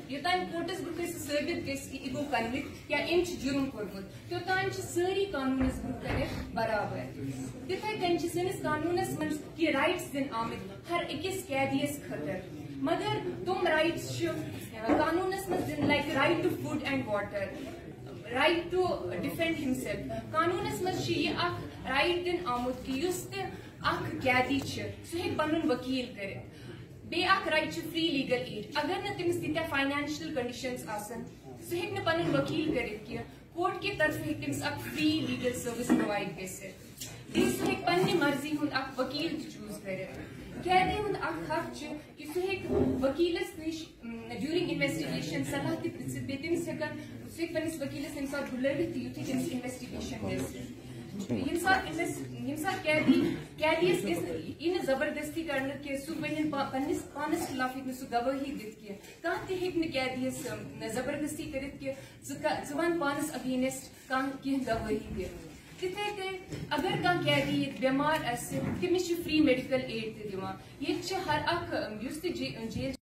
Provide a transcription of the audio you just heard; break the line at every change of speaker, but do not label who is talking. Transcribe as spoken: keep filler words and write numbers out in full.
یوتان courts برو ثابت گھس گو کنوکٹ یا ام جرم کورمت توتان ساری قانونس برو کر برابر. تتھے کن سنس قانونس من کی رائٹس دن آمت ہر اکس قیدیس خاطر مگر تم رائٹس قانونس من دن like right to food and water, right to defend himself. قانونس من یہ اخ رائٹ دن آمت کہ اس اخ قیدی سہ ہیک پنن وکیل کرت. بی اخ رائٹ فری لیگل ایڈ. اگر نا تمس تیتہ فائنانشل کنڈیشنز آسن سہ ہیک نا پنن وکیل کرت کی کورٹ کی طرف ہیک تمس اخ فری لیگل سروس پرووائڈ گژھِتھ. بیٚیہِ سہ ہیک پننہِ مرضی ہُنٛد اخ وکیل تہِ چوز کرت. قیدی ہُنٛد اخ حق چھ کہ سہ ہیک وکیلس نش ڈیورنگ انویسٹیگیشن صلاح تہِ پرژھِتھ. بیٚیہِ تٔمِس ہیکن سہ ہیک پننس وکیلس تمہِ ساتہٕ بُلٲوِتھ تہِ یُتھُے تٔمِس انویسٹیگیشن گژھِ. یم سات یم سات قیدی قیدیس یہ زبردستی کرنا کہ سہ ون پنس پانس خلاف ہیک سہ گواہی دت کی کھانا تہ ہیک قیدیس زبردستی کرت کہ ژٕ ون پانس اگینسٹ کھانا کی گواہی دت. تتھے کن اگر کھانا قیدی یہ بیمار آسہ تمس فری میڈیکل ایڈ تہ دِوان. یہ ہر اخ اس تہ جیل